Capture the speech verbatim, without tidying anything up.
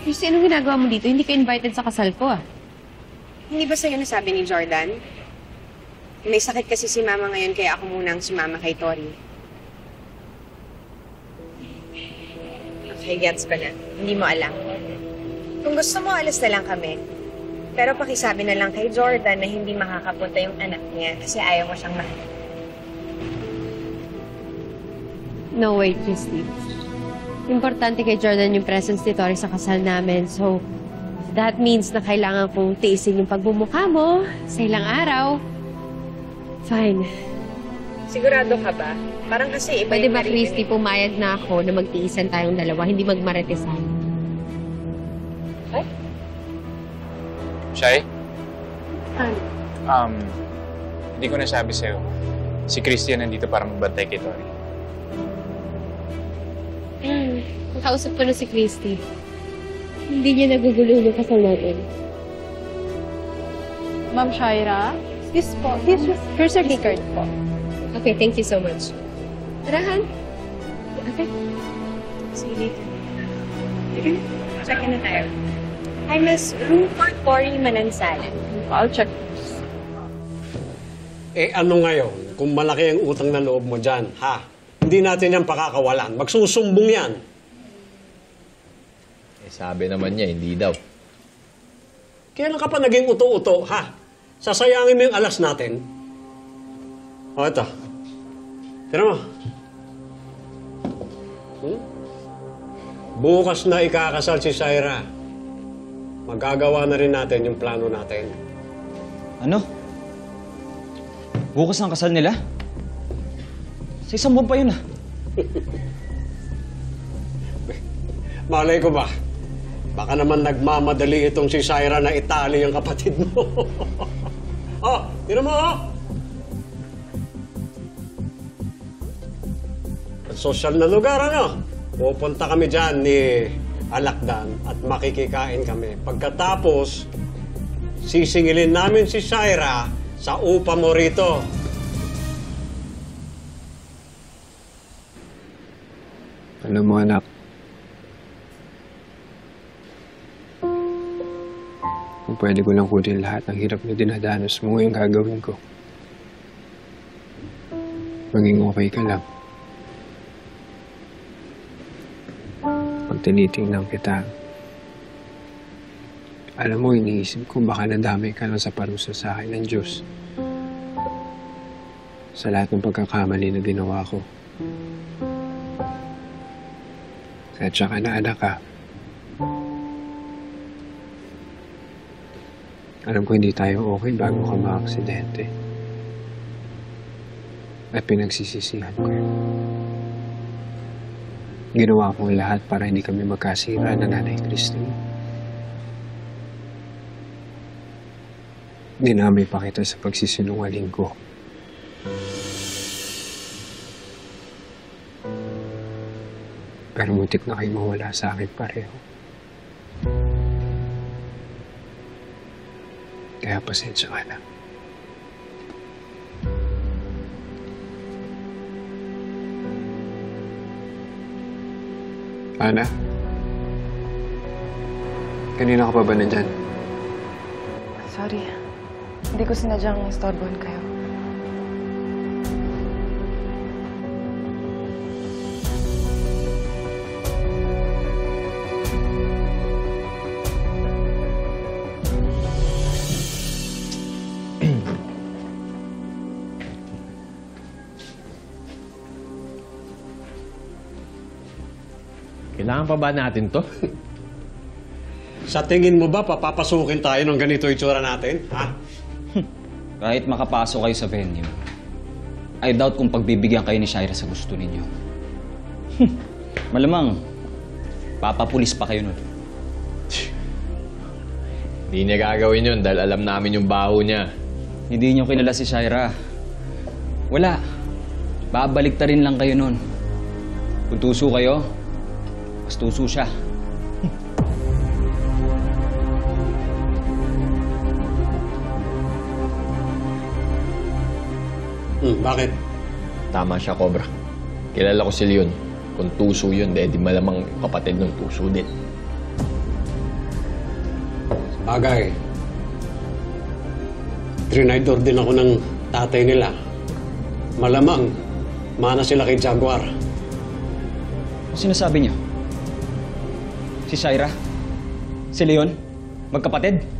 Christy, anong ginagawa mo dito? Hindi ka invited sa kasal ko, ah. Hindi ba sa'yo nasabi ni Jordan? May sakit kasi si Mama ngayon, kaya ako munang sumama kay Tori. Okay, gets ko na. Hindi mo alam. Kung gusto mo, alis na lang kami. Pero pakisabi na lang kay Jordan na hindi makakapunta yung anak niya kasi ayaw mo siyang mahal. No way, Christy. Importante kay Jordan yung presence ni Tori sa kasal namin. So, that means na kailangan kong tiisin yung pagbumukha mo sa ilang araw. Fine. Sigurado ka ba? Parang kasi iba Pwede yung ba, narinig. Christy, pumayag na ako na magtiisan tayong dalawa, hindi magmaritesan? Ay? Shai? Ano? Um, hindi ko nasabi sa'yo. Si Christian nandito para magbantay kay Tori. Hmm. Kausap ko na si Christy. Hindi niya nagugulo yung kasal natin. Ma'am Shaira? This po. This is her certificate po. Okay, thank you so much. Tarahan. Okay. See you later. Sige, check in na tayo. Hi, Miss Rupert Tori Manansal. I'll check. Eh ano ngayon, kung malaki ang utang na loob mo dyan, ha? Hindi natin yan pakakawalan. Magsusumbong yan. Eh, sabi naman niya, hindi daw. Kailan ka pa naging uto-uto, ha? Sasayangin mo yung alas natin. O, ito. Tira mo. Hmm? Bukas na ikakasal si Shaira. Magagawa na rin natin yung plano natin. Ano? Bukas ang kasal nila? Sa isang buwan pa yun, ah. Malay ko ba? Baka naman nagmamadali itong si Shaira na itali yung kapatid mo. Oh, tira mo, oh! Social na lugar, ano? Pupunta kami dyan ni Alakdan at makikikain kami. Pagkatapos, sisingilin namin si Shaira sa upa mo rito. Alam mo, anak, kung pwede ko lang kunin lahat ng hirap na dinadanas mo, ngayon gagawin ko. Maging okay ka lang. Pag tinitingnan kita, alam mo, iniisip ko baka nadamay ka lang sa parusa sa akin ng Diyos. Sa lahat ng pagkakamali na ginawa ko. At saka na anak ka. Alam ko hindi tayo okay bago ka ma-aksidente. At pinagsisisihan ko yun. Ginawa ko lahat para hindi kami magkasira na Nanay Christine. Dinamay pa kita sa pagsisinungaling ko. Pero muntik na kayo mawala sa akin pareho. Kaya pasensya ka na. Ana? Kanina ka pa ba nandyan? Sorry. Hindi ko sinadyang istorbohan kayo. Kailangan pa ba natin to? Sa tingin mo ba, papapasukin tayo ng ganito itsura natin? Ha? Kahit makapasok kayo sa venue, I doubt kung pagbibigyan kayo ni Shaira sa gusto ninyo. Malamang, papapulis pa kayo nun. Hindi niya gagawin yun dahil alam namin yung baho niya. Hindi niyo kilala si Shaira. Wala. Babalik ta rin lang kayo nun. Kung tuso kayo, mas tuso siya. Hmm, bakit? Tama siya, Cobra. Kilala ko si Leon. Kung tuso yun, di malamang kapatid ng tuso din. Bagay. Trinidor din ako ng tatay nila. Malamang, mana sila kay Jaguar. Ano sinasabi niyo? Si Shaira? Si Leon? Magkapatid?